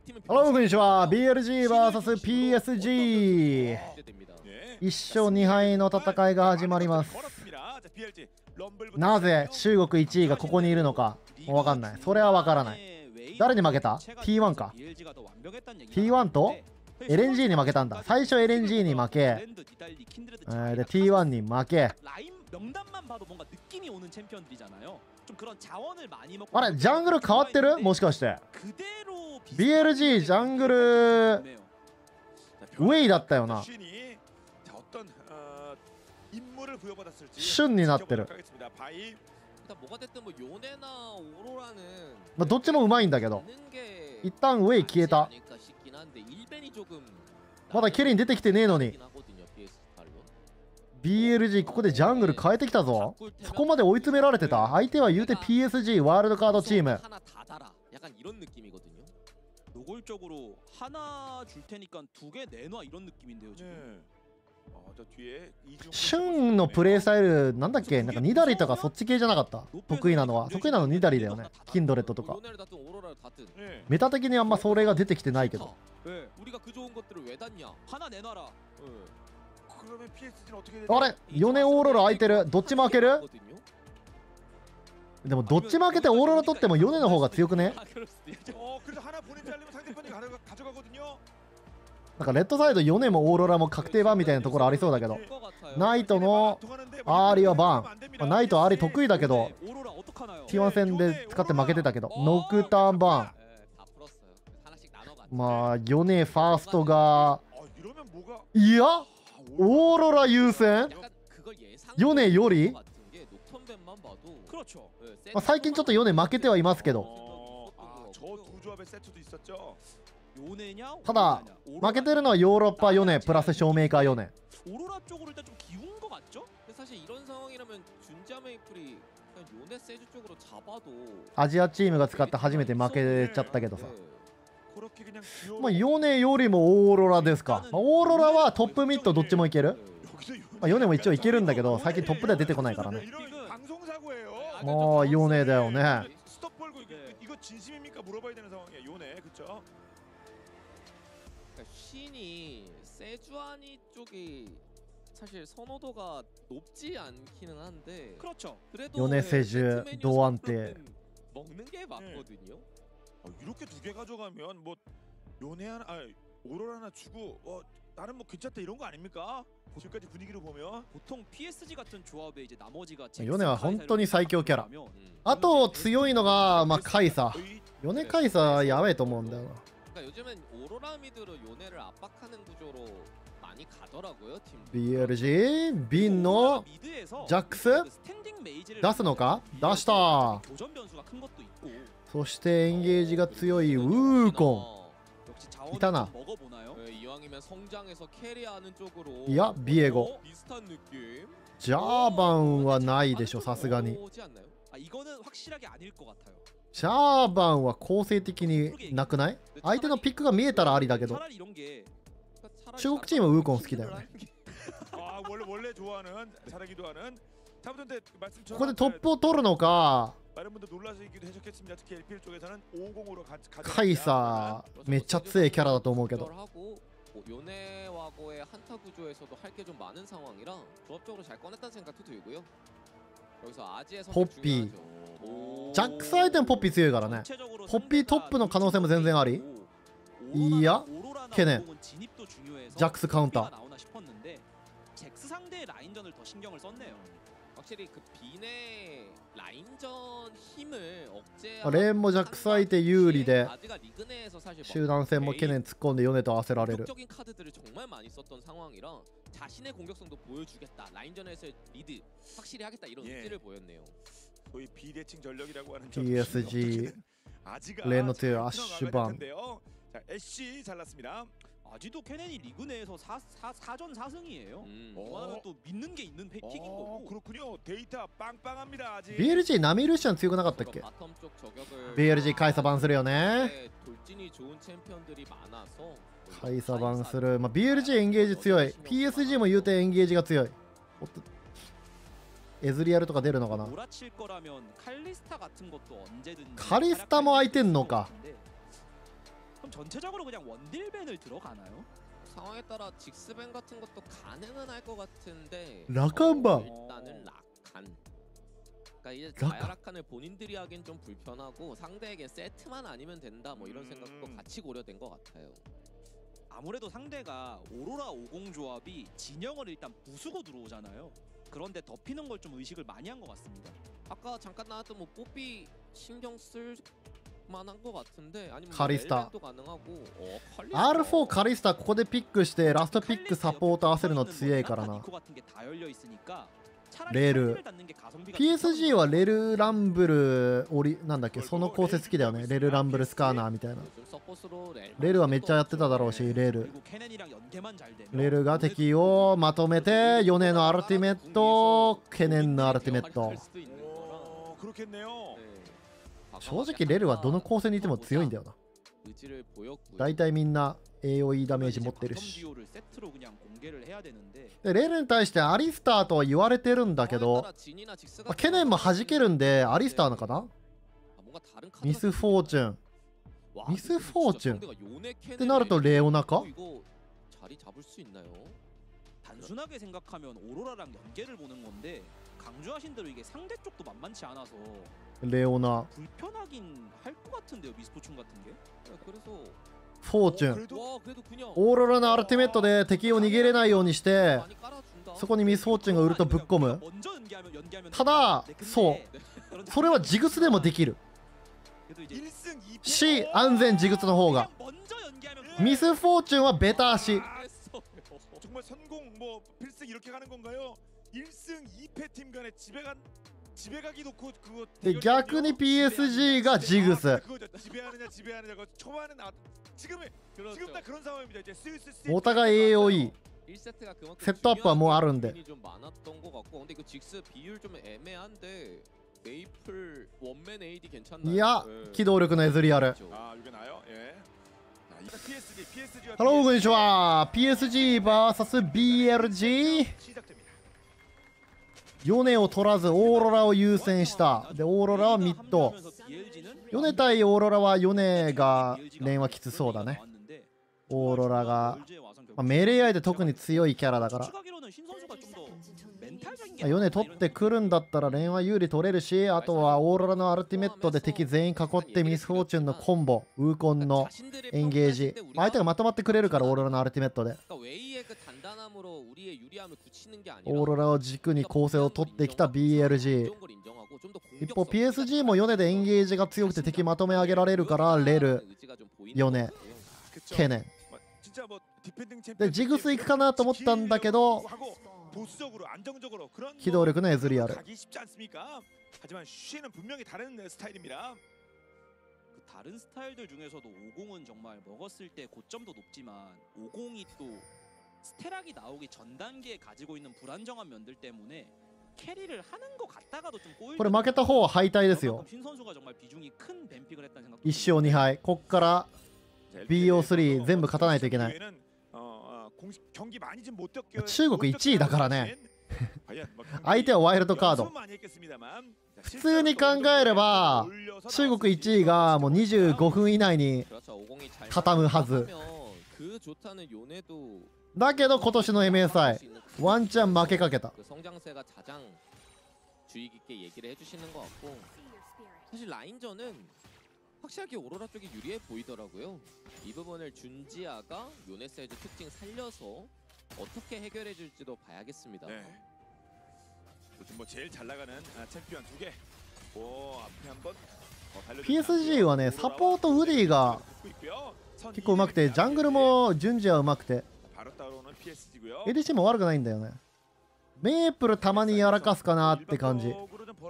ハロー、こんにちは。BLG vs PSG。1勝2敗の戦いが始まります。なぜ中国1位がここにいるのかわかんない。それはわからない。誰に負けた？ T1 か。T1 とLNG に負けたんだ。最初 LNG に負け、で T1 に負け。あれ、ジャングル変わってる？もしかして BLG ジャングルウェイだったよな。旬になってる。まあ、どっちもうまいんだけど、一旦ウェイ消えた。まだケリン出てきてねえのに BLG ここでジャングル変えてきたぞ。そこまで追い詰められてた。相手は言うて PSG ワールドカードチーム。シュンのプレイスタイルなんだっけ、なんかニダリとかそっち系じゃなかった。得意なのはニダリだよね。キンドレットとかメタ的にあんまそれが出てきてないけど。あれ、4年オーロラ空いてる。どっちも開ける。でもどっちも開けてオーロラ取ってもヨネの方が強くね。なんかレッドサイドヨネもオーロラも確定版みたいなところありそうだけど、ナイトのアーリーはバーン、ナイトアーリー得意だけど T1 戦で使って負けてたけど、ノクターンバーン。まあヨネファーストが、いやオーロラ優先ヨネより、まあ、最近ちょっとヨネ負けてはいますけど、ただ負けてるのはヨーロッパヨネプラスショーメーカーヨネ。アジアチームが使って初めて負けちゃったけどさ、まあヨネよりもオーロラですか。オーロラはトップミッドどっちもいける。まあ、ヨネも一応いけるんだけど、最近トップでは出てこないからね。もうヨネだよね。ヨネセジュド安定。 이렇게 두 개 가져가면 뭐 요네 하나, 오로라 하나 주고 나는 뭐 괜찮다 이런 거 아닙니까? 지금까지 분위기를 보면 보통 PSG 같은 조합에 이제 나머지가 ヨネは本当に最強キャラ。あと強いのがまあカイサ。ヨネカイサやべえと思うんだよな。BLG ビンのジャックス出すのか。出した。そしてエンゲージが強いウーコンいたな。いやビエゴ。ジャーバンはないでしょ、さすがに。ジャーバンは構成的になくない？相手のピックが見えたらありだけど、中国チームはウーコン好きだよね。ここでトップを取るのか。カイサーめっちゃ強いキャラだと思うけど。ポッピージャックス相手のポッピー強いからね。ポッピートップの可能性も全然あり。いや懸念。ジャックスカウンター。レーンもジャックス相手有利で、集団戦も懸念突っ込んでヨネと合わせられる。PSG レーンの強いアッシュバン。 아직도 케넨이 리그 내에서 4전 4승이에요. 이거는 또 믿는 게 있는 픽인 거고. 그렇군요. 데이터 빵빵합니다. 아직. BLG ナミルシャン強くなかったっけ。 BLG カイサバンするよね。カイサバンする。まあ BLG エンゲージ強い。PSG も言うてエンゲージが強い。おっとエズリアルとか出るのかな。カリスタも空いてんのか。 그럼 전체적으로 그냥 원딜밴을 들어가나요? 상황에 따라 직스밴 같은 것도 가능은 할 것 같은데 라칸바. 일단은 라칸. 그러니까 이제 라칸. 자야라칸을 본인들이 하긴 좀 불편하고 상대에게 세트만 아니면 된다 뭐 이런 생각도 같이 고려된 것 같아요. 아무래도 상대가 오로라 50 조합이 진영을 일단 부수고 들어오잖아요. 그런데 덮이는 걸 좀 의식을 많이 한 것 같습니다. 아까 잠깐 나왔던 뭐 뽀삐 신경 쓸 만한 것 같은데 아니면 カリスタ 도 가능하고 R4 カリスタここでピックしてラストピックサポート合わせるの強いからな。レール PSG はレルランブルなんだっけ、その構成好きだよね。レルランブルスカーナーみたいな。レルはめっちゃやってただろうし、レルが敵をまとめてヨネのアルティメット、ケネンのアルティメット。正直レルはどの構成にいても強いんだよな。大体みんな AOE ダメージ持ってるし。でレルに対してアリスターとは言われてるんだけど、ケネンも弾けるんでアリスターなのかな。ミスフォーチュンってなるとレオナか。 단순하게 생각하면 오로라랑 연계를 보는 건데 강조하신 대로 이게 상대 쪽도 만만치 않아서 レオナ 불편하긴 할 것 같은데요, 미스포춘 같은 게. 그래서 フォーチュン 와 그래도 그냥 オーロラのアルティメットで敵を逃げれないようにして 많이 깔아준다. そこにミスフォーチュンがウルトぶっ込む。 먼저 연기하면 ただそうそれはジグスでもできるし、安全ジグスの方が。 ミスフォーチュンはベタ足。 정말 선공 뭐 필승 이렇게 가는 건가요? 1승 2패 팀 간의 지배가기 놓고 그거 で逆に PSG がジグス。 그거죠. 지배하느냐 그거 초반은 지금 다 그런 상황입니다. 이제 슬슬 お互い AOE 1세트가 그만큼 セットアップはもうあるんで。 부분이 좀 많았던 것 같고 근데 그 직스 비율 좀 애매한데 메이플 원맨 AD 괜찮나요? いや機動力の譲りある。 아 이게 나요? 예. PSG가 ハローこんにちは。 PSG vs BLG。 ヨネを取らずオーロラを優先した。でオーロラはミッド。ヨネ対オーロラはヨネがレーンはきつそうだね。オーロラが、メレーアイで特に強いキャラだから、ヨネ取ってくるんだったらレーンは有利取れるし、あとはオーロラのアルティメットで敵全員囲ってミスフォーチュンのコンボ、ウーコンのエンゲージ、相手がまとまってくれるからオーロラのアルティメットでオーロラを軸に構成を取ってきた BLG。 一方 PSG もヨネでエンゲージが強くて敵まとめ上げられるからレル、ヨネ、ケネンでジグス行くかなと思ったんだけど機動力の譲りある。 다른 스타일들 중에서도 50은 정말 먹었을 때 고점도 높지만 50이 또 스테락이 나오기 전 단계에 가지고 있는 불안정한 면들 때문에 캐리를 하는 것 같다가도 좀 꼬일. これ負けた方は敗退ですよ。 신 선수가 정말 비중이 큰 뱀픽을 했다는 생각. 1勝2敗。こっから BO3 全部勝たないといけない。中国1位だからね。相手はワイルドカード。普通に考えれば中国1位がもう25分以内に畳むはず。だけど今年の MSI ワンチャン負けかけた。 사실 라인전은 확실하게 오로라 쪽이 유리해 보이더라고요. 이 부분을 준지아가 요네사이즈 특징 살려서 어떻게 해결해 줄지도 봐야겠습니다. 네. 요즘 뭐 제일 잘 나가는 챔피언 2개. 오, 앞에 한번 PSG はねサポートウディが結構うまくてジャングルも順次はうまくて ADC も悪くないんだよね。メープルたまにやらかすかなって感じ。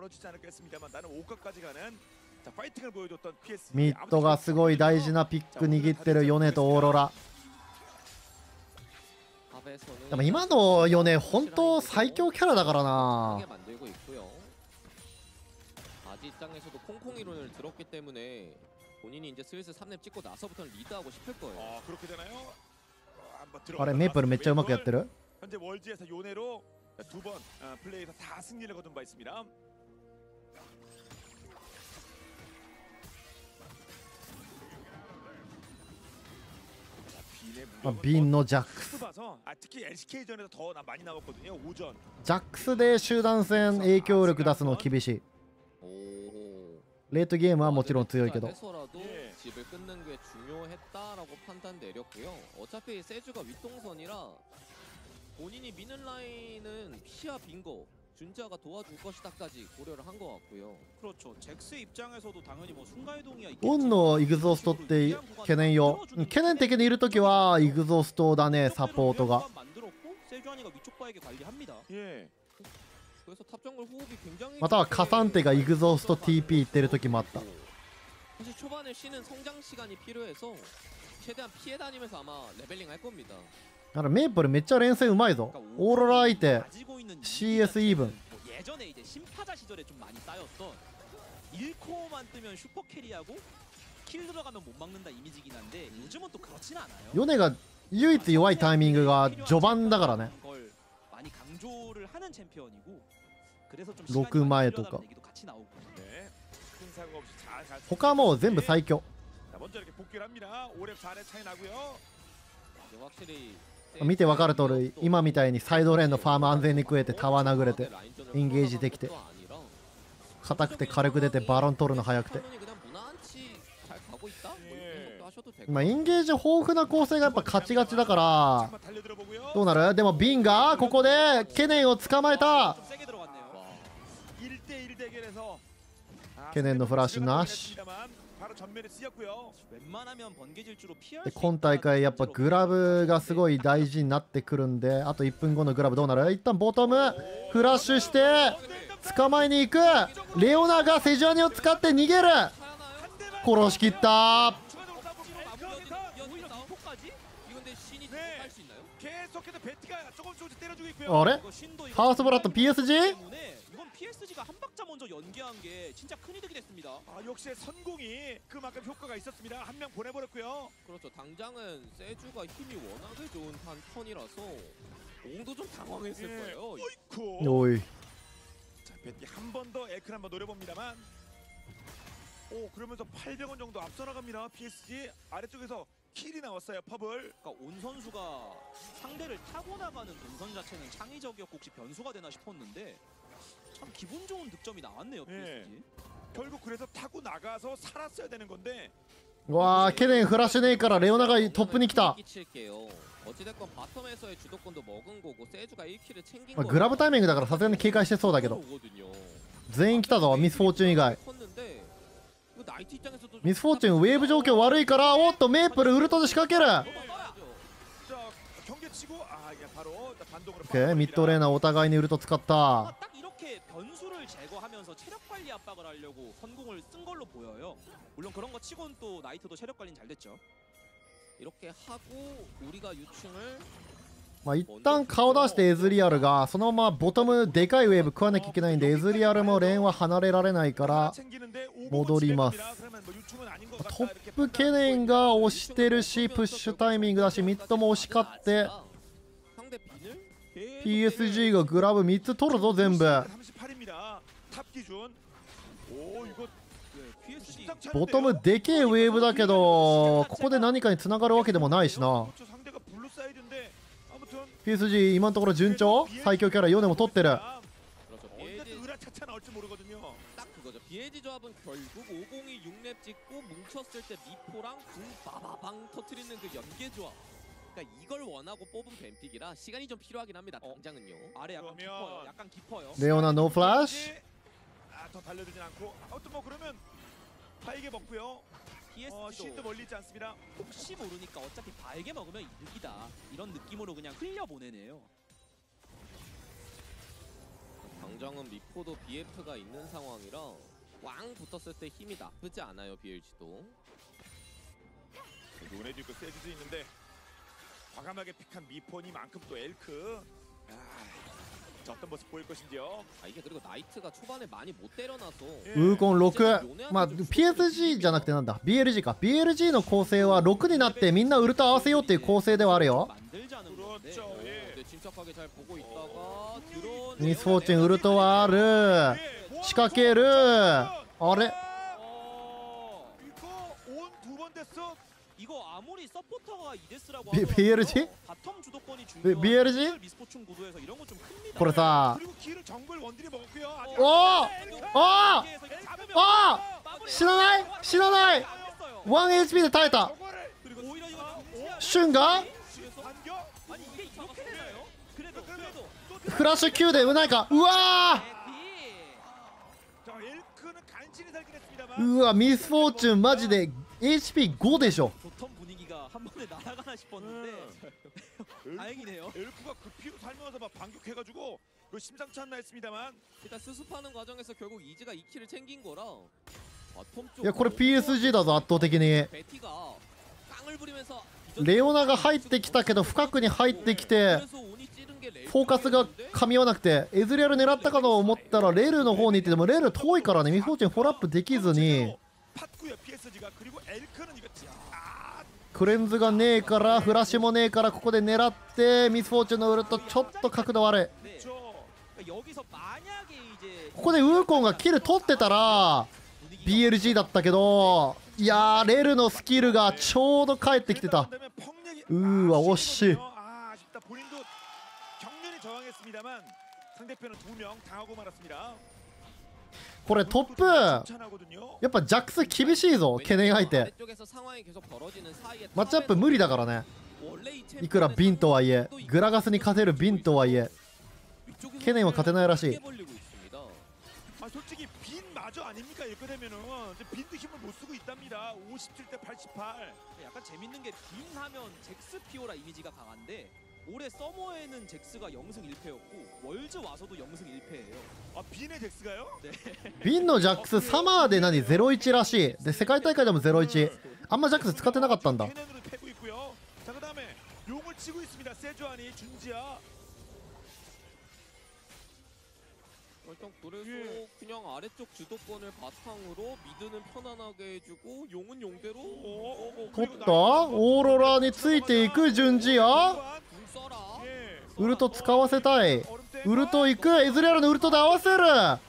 ミッドがすごい大事なピック握ってるヨネとオーロラ。でも今のヨネ本当最強キャラだからな。 입장에서도 콩콩 이론을 들었기 때문에 본인이 이제 슬슬 3렙 찍고 나서부터는 리드하고 싶을 거예요. 아, 그렇게 되나요? 한번 あれメープルめっちゃうまくやってる。 현재 월즈에서 요네로 두 번 플레이에서 다 승리를 거둔 바 있습니다. 빈のジャックス。 특히 LCK전에서 더 많이 나왔거든요. 오전. ジャックスで集団戦影響力出すの厳しい。 レートゲームはもちろん強いけど。 해서라도 집을 끊는 게 중요했다라고 판단 내렸고요. 어차피 세주가 윗동선이라 본인이 미는 라인은 피아 빙고 준지아가 도와줄 것이다까지 고려를 한 것 같고요. 그렇죠. 잭스 입장에서도 당연히 뭐 순간이동이야 オンのイグゾーストって懸念よ。懸念的にいるときはイグゾーストだね、サポートが。 세주아니가 위쪽 바에게 관리합니다. 예. 그래서 탑정글 호흡이 굉장히 またはカサンテがイグゾースト TP 行ってる時もあった。 사실 초반에 쉬는 성장 시간이 필요해서 최대한 피해 다니면서 아마 레벨링 할 겁니다. だからメープルめっちゃ連戦うまいぞ。オーロラ相手 CS イーブン。 예전에 이제 심파자 시절에 좀 많이 쌓였던 1코어만 뜨면 슈퍼 캐리하고 킬 들어가면 못 막는다 이미지긴 한데 요즘은 또 그렇진 않아요. ヨネが唯一弱いタイミングが序盤だからね。 걸 많이 강조를 하는 챔피언이고 그래서 좀 6前とか 얘기도 같이 나오고. 네. 큰 사고 없이 잘 갈 수 他も全部最強。 자, 먼저 이렇게 복귀를 합니다. 5렙 4렙 차이 나고요. 이게 확실히 見て分かる通り、今みたいにサイドレーンのファーム安全に食えてタワー殴れてエンゲージできて硬くて軽く出てバロン取るの早くて、今エンゲージ豊富な構成がやっぱ勝ちがちだから 한번 달려들어보고요. どうなる。でもビンがここでケネンを捕まえた。 좀 세게 들어갔네요. 1대1 대결에서 케넨のフラッシュなし。 바로 전면에 쓰였고요. 웬만하면 번개 질주로 피할 で 수 今大会やっぱグラブがすごい大事になってくるんで、あと1分後のグラブどうなる。一旦ボトムフラッシュして捕まえに行く。レオナがセジュアニを使って逃げる。殺しきった。 계속해서 배트가 조금씩 때려주고 있고요. あれハースブラッド PSG？ 이건 PSG가 한 박자 먼저 연계한 게 진짜 큰 이득이 됐습니다. 아, 역시 선공이 그만큼 효과가 있었습니다. 한 명 보내버렸고요. 그렇죠. 당장은 세주가 힘이 워낙에 좋은 턴이라서 옹도 좀 당황했을 예. 거예요. 어이쿠. おい 자, 배트 한 번 더 에크를 한번 노려봅니다만. 오, 그러면서 800원 정도 앞서 나갑니다. PSG 아래쪽에서 킬이 나왔어요. 퍼블. 그러니까 온 선수가 상대를 타고 나가는 동선 자체는 창의적이었고 혹시 변수가 되나 싶었는데 참 기분 좋은 득점이 나왔네요. 예. PSG. 결국 그래서 타고 나가서 살았어야 되는 건데. わあケネンフラッシュねえからレオナがトップに来た。 끼칠게요. 어찌됐건 바텀에서의 주도권도 먹은 거고 세주가 1킬을 챙긴 まあグラブタイミングだからさすがに警戒してそうだけど、 거거든요. 全員来たぞミスフォーチュン以外。 컸는데 이거 나이트 입장에서도 ミスフォーチュンウェーブ状況悪いから、おっとメープルウルトで仕掛ける。 자, 경계 치고 이게 바로 반동으로. オッケーミッドレーナーお互いにウルト使った。 딱 이렇게 변수를 제거하면서 체력 관리 압박을 하려고 선공을 쓴 걸로 보여요. 물론 그런 거 치곤 또 나이트도 체력 관리는 잘 됐죠. 이렇게 하고 우리가 유충을 まあ一旦顔出してエズリアルがそのままボトムでかいウェーブ食わなきゃいけないんで、エズリアルもレーンは離れられないから戻ります。トップケネンが押してるしプッシュタイミングだしミッドも押し勝って 상대 빈을 PSG がグラブ3つ取るぞ全部。 38입니다. 탑 기준. 오, 이거 PSG ボトムでけえウェーブだけどここで何かに繋がるわけでもないしな。 상대가 블루 사이드인데 아무튼 PSG 今のところ順調。最強キャラヨネも取ってる。 그렇죠. 언제 BLG 으라차차 나올지 모르거든요. 딱 그거죠. BLG 조합은 결국 502 6렙 찍고 뭉쳤을 때 미포랑 궁 빠바방 터트리는 그 연계 조합. 그러니까 이걸 원하고 뽑은 뱀픽이라 시간이 좀 필요하긴 합니다. 당장은요. 아래 약간 그러면- 깊어요. 약간 깊어요. レオナノーフラッシュ。 더 달려들진 않고 아무튼 뭐 그러면 바이게 먹고요. PSG도 실드 멀리 있지 않습니다. 혹시 모르니까 어차피 바에게 먹으면 이득이다. 이런 느낌으로 그냥 흘려보내네요. 당장은 미포도 BF가 있는 상황이라 왕 붙었을 때 힘이 나쁘지 않아요. BLG도. 요네도 있고 세즈도 있는데 과감하게 픽한 미포니만큼 또 엘크. 자, 어떤 모습 보일 것인지요. 이게 그리고 나이트가 초반에 많이 못 때려놔서 ウーコン6。まあ PSG じゃなくてなんだ BLG か。 BLG の構成は6になってみんなウルト合わせようっていう構成ではあるよ。 만들자는 건데. 그렇죠. 예. 근데 침착하게 잘 보고 있다가 들어온 ミスフォーチュンウルトはある。仕掛ける。あれ 어. 이거 온 두 번 됐어. 이거 아무리 서포터가 이데스라고 B- 하더라도 BLG? 바텀 주도권이 B- 중요한 BLG? 미스포춘 구도에서 이런 건 좀 큽니다. これさ 그리고 키를 정글 원딜이 먹었고요. 오! 아! 여기에서 이거 잡으면 아! 마무리. 死なない死なない 안 됐어요. 1HP で耐えた 저거를 그리고 오히려 이거 슌が 반격. 아니 이게 이렇게 되나요? 그래도 네, フラッシュ Q でうないかうわ 자, 엘크는 간신히 살긴 했습니다만. ーうわミスフォーチュンマジで HP5 でしょ 좋던 분위기가 한 번에 날아가나 싶었는데 다행이네요. 엘크가 그 피로 살면서 막 반격해가지고 그 심상치 않나 했습니다만. 일단 수습하는 과정에서 결국 이즈가 2킬을 챙긴 거라 바텀 쪽 いやこれ PSG だぞ圧倒的に 베티가 깡을 부리면서 レオナが入ってきたけど深くに入ってきて 그래서 운이 찌른 게 레이븐 フォーカスが噛み合わなくてエズリアル狙ったかと思ったらレルの方に行ってでもレル遠いからねミスフォーチュンフォローアップできずに 팠고요 PSG가. 그리고 엘크는 이거 아, クレンズがねえからフラッシュもねえからここで狙ってミスフォーチュンのウルトちょっと角度悪い 네. 저 그러니까 여기서 만약에 이제 ここでウーコンがキル取ってたら BLG だったけどいやーレルのスキルがちょうど帰ってきてた 우와, 오씨. 아, 아쉽다. 본인도 격렬히 저항했습니다만 상대편은 2명 당하고 말았습니다. これトップや 칭찬하거든요. っぱジャックス厳しいぞ懸念相手 아래쪽에서 상황이 계속 벌어지는 사이에 マッチアップ無理だからね 원래 이 いくらビンとはいえグラガスに勝てるビンとはいえ 위쪽에서 캐넨은勝てないらしい 크게 벌리고 있습니다. 아, 솔직히 빈 마저 아닙니까? 이렇게 되면은 이제 빈도 힘을 못 쓰고 있답니다. 57대 88. 약간 재밌는 게 빈 하면 잭스 피오라 이미지가 강한데 올해 서머에는 잭스가 0승 1패였고 월즈 와서도 0승 1패예요. 아, 빈의 덱스가요? ビンのジャックスサマーで何01らしいで世界大会でも01あんまジャックス使ってなかったんだ 캐넨으로 패고 있고요. 자, 그다음에 용을 치고 있습니다. 세주안이 준지아. 일단 그래서 예. 그냥 아래쪽 주도권을 바탕으로 미드는 편안하게 해주고 용은 용대로 오, 取ったオーロラについていく順次や 궁 써라. 예. ウルト使わせたい 얼음대 ウルト行くエズレアルのウルトで合わせる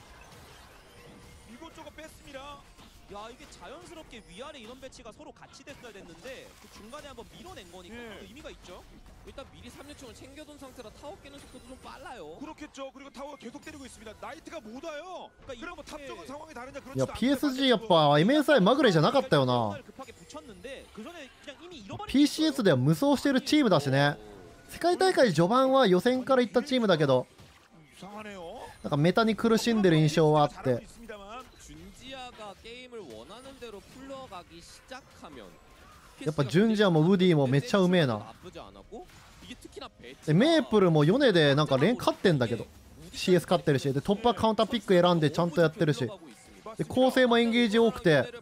이것저것 뺐습니다. 야 이게 자연스럽게 위아래 이런 배치가 서로 같이 됐어야 됐는데 그 중간에 한번 밀어낸 거니까 예. 그 의미가 있죠. 일단 미리 3류총을 챙겨둔 상태라 타워 깨는 속도도 좀 빨라요. 그렇겠죠. 그리고 타워가 계속 때리고 있습니다. 나이트가 못 와요. 그러니까 그럼 뭐 이렇게 탑쪽은 상황이 다르냐? い 그렇지 や PSG やっぱ MSI まぐれじゃなかったよな 급하게 붙였는데 그 전에 그냥 이미 잃어버린 PCS では無双してるチームだしね世界大会序盤は予選から行ったチームだけど 이상하네요. なんかメタに苦しんでる印象はあっ 잘하고 て 있습니다만 준지아가 게임을 원하는 대로 풀러가기 시작하면 やっぱジュンジアもウディもめっちゃうめえな 나쁘지 않았고 이게 특히나 でメープルも米でなんか連勝ってんだけど CS 勝ってるしでトップはカウンターピック選んでちゃんとやってるしで構成もエンゲージ多くて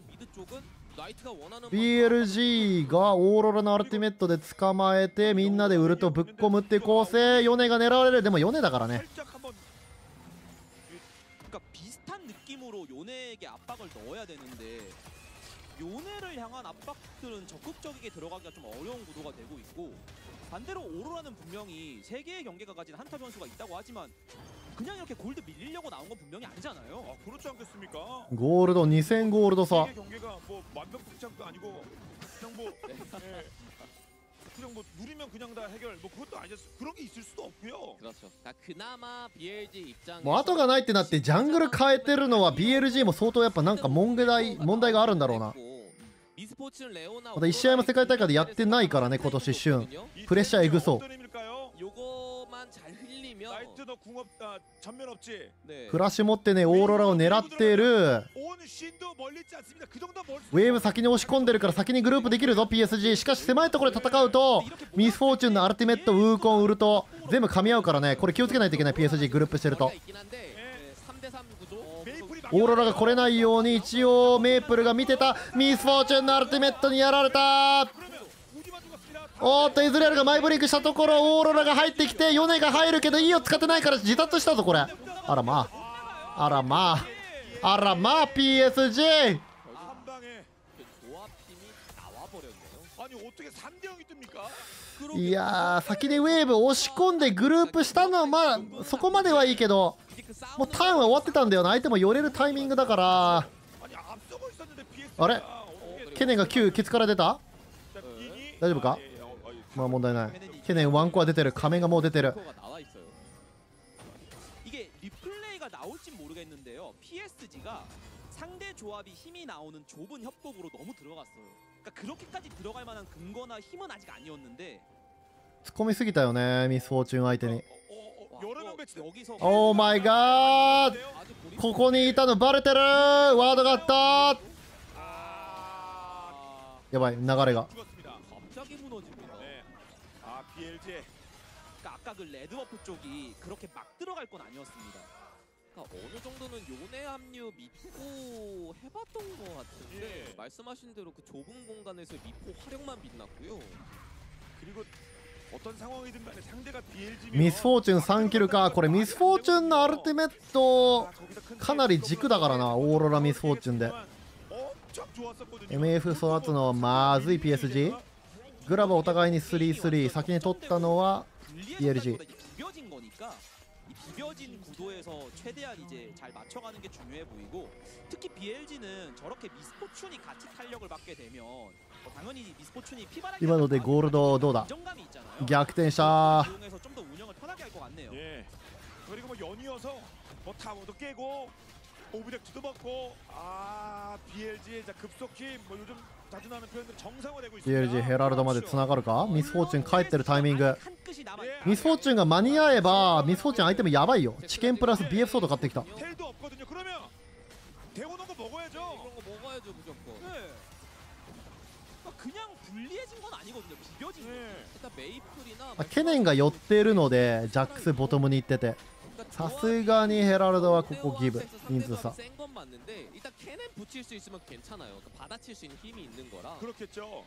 BLG がオーロラのアルティメットで捕まえてみんなでウルトぶっ込むって構成米が狙われるでも米だからね 살짝 한번 그러니까 비슷한 느낌으로 요네에게 압박을 넣어야 되는데 요네를 향한 압박들은 적극적이게 들어가기가 좀 어려운 구도가 되고 있고 반대로 오로라는 분명히 3개의 경기가 가진 한타 변수가 있다고 하지만 그냥 이렇게 골드 밀리려고 나온 건 분명히 아니잖아요. 아, 그렇지 않겠습니까? ゴールド2000ゴールド差 세계 경기가 뭐 완벽극장도 아니고 그냥 뭐 예. 그냥 뭐 누리면 그냥 다 해결 뭐 그것도 아니었어. 그런 게 있을 수도 없고요. 그렇죠. 그나마 BLG 입장에서 もう後がないってなってジャングル変えてるのは BLG も相当やっぱなんか問題があるんだろうなまだ1試合も世界大会でやってないからね今年旬プレッシャーエグそう 어떤 의미일까요? 요거만 잘 흘리면 나이트 너 궁업 아, 전면 없지. 네. フラッシュ持ってねオーロラを狙ってる 온 신도 멀리 있지 않습니다. 그 정도 멀. ウェーブ先に押し込んでるから先にグループできるぞ PSG しかし狭いところで戦うとミスフォーチュンのアルティメットウーコンウルト全部噛み合うからねこれ気をつけないといけない PSG グループしてると 3대3 구조. メイプリオーロラが来れないように一応メープルが見てたミスフォーチュンのアルティメットにやられた 그러면 우디만 죽었습니다. おーっとイズレアルがマイブリンクしたところオーロラが入ってきてヨネが入るけど E を使ってないから自殺したぞこれあらまああらまああらまあ PSG 한 방에 조합팀이 나와버렸네요. 아니 어떻게 3대 0이 뜹니까? いやー先にウェーブ押し込んでグループしたのはまあそこまではいいけどもうターンは終わってたんだよな相手も寄れるタイミングだから 아니 앞서고 있었는데 PS. あれケネが9ケツから出た大丈夫か？まあ問題ない。ケネンワンコア出てる。仮面がもう出てる。 가 나와 있어요. 이게 리플레이가 나올진 모르겠는데요. PSG가 상대 조합이 힘이 나오는 좁은 협곡으로 너무 들어갔어요. 그러니까 그렇게까지 들어갈 만한 근거나 힘은 아직 아니었는데. 突っ込みすぎたよね、ミスフォーチュン相手に。 여러 명 배치. 여기서 オーマイガー、 아주 고립. ここにいたのバレてる。ワードがあった。 아, やばい、流れが。 죽었습니다. 갑자기 무너집니다. 네. 아, BLG. 그러니까 아까 그 레드버프 쪽이 그렇게 막 들어갈 건 아니었습니다. 그러니까 어느 정도는 요네 합류 믿고 해봤던 것 같은데 예. 말씀하신 대로 그 좁은 공간에서 미포 활용만 빛났고요. 그리고 어떤 상황이든 간에 상대가 BLG ミスフォーチュン3キルか。これミスフォーチュンのアルティメットかなり軸だからな。オーロラミスフォーチュンで MF 育つのはまずい PSG。 グラブお互いに 3-3 先に取ったのは BLG。 비벼진 거니까 이 비벼진 구도에서 최대한 이제 잘 맞춰가는 게 중요해 보이고, 특히 BLG는 저렇게 미스포춘이 같이 탄력을 받게 되면 당연히 미스포춘이 피바라기 今のでゴールドどうだ。 안정감이 있잖아요. 逆転した。 이용해서 좀 더 운영을 편하게 할 것 같네요. 예. 그리고 뭐 연이어서 뭐 타워도 깨고 오브젝트도 먹고, 아 BLG의 급속히 뭐 요즘 자주 나오는 표현들 정상화되고 있습니다. BLG ヘラルドまでつながるか。ミスフォーチュン帰ってるタイミング。 한 끗이 남아 있 ミスフォーチュンが間に合えばミスフォーチュンアイテムやばいよ。知見プラス BF ソード買ってきた。 텔도 없거든요. 그러면 데워놓은 거 먹어야죠. 이런 거 먹어야죠 무조건. 네. 그러니까 그냥 불리해진 건 아니거든요. 비벼진 거. 네. 일단 메이플이나 ケネンが寄ってるのでジャックスボトムに行ってて、さすがにヘラルドはここギブ。人数差。 센건 맞는데 일단 캐넨 붙일 수 있으면 괜찮아요. 그러니까 받아칠 수 있는 힘이 있는 거라. 그렇겠죠.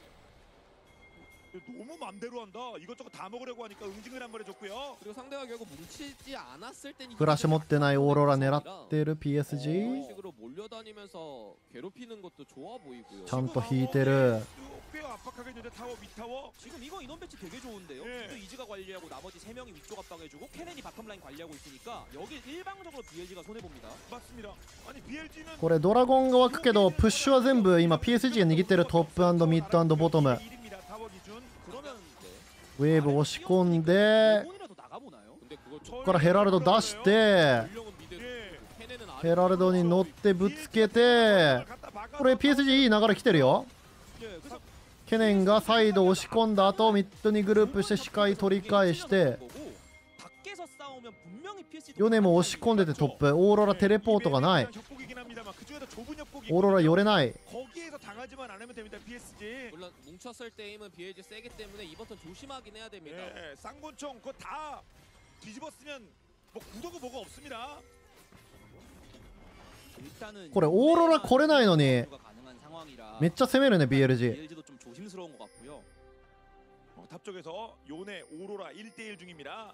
너무 맘대로 한다. 이것저것 다 먹으려고 하니까 응징을 한 번 해줬고요. 그리고 상대가 결국 뭉치지 않았을 때는 フラッシュ持ってないオーロラ狙ってる 이런 PSG。 식으로 몰려다니면서 괴롭히는 것도 좋아 보이고요. ちゃんと引いてる。 꽤 압박하게 있는데 타워 밑타워. 지금 이거 인원 배치 되게 좋은데요. 예. 도 이즈가 관리하고 나머지 3명이 위쪽 압박해주고 케넨이 바텀 라인 관리하고 있으니까 여기 일방적으로 BLG가 손해 봅니다. 맞습니다. 아니 BLG는 これドラゴンが湧くけどプッシュは全部今 PSG が握ってる。トップ&ミッド&ボトム。 1입니다. 타워 기준. 그러면 네. ウェーブ押し込んで 일본이라도 나가보나요? 근데 그거 ここからヘラルド出して 전령은 미드. 예. 캐넨은 아래. ヘラルドに乗ってぶつけて、これ PSG いい流れ来てるよ。 예, 그래서 ケネンがサイド押し込んだ後ミッドにグループして視界取り返して、 밖에서 싸우면 분명히 PSG ヨネも押し込んでてトップ。オーロラテレポートがない。 협곡이긴 합니다만 그중에서 좁은 협곡이 オーロラ寄れない。 거기에서 당하지만 않으면 됩니다. PSG. 물론 뭉쳤을 때 힘은 BLG 세기 때문에 이번 턴 조심하긴 해야 됩니다. 예, 쌍권총 그거 다 뒤집었으면 뭐 구도가 뭐가 없습니다. 일단은 これオーロラ来れないのに 가능한 상황이라 めっちゃ攻めるね BLG。 BLG도 좀 조심스러운 것 같고요. 탑 쪽에서 요네 오로라 1대1 중입니다.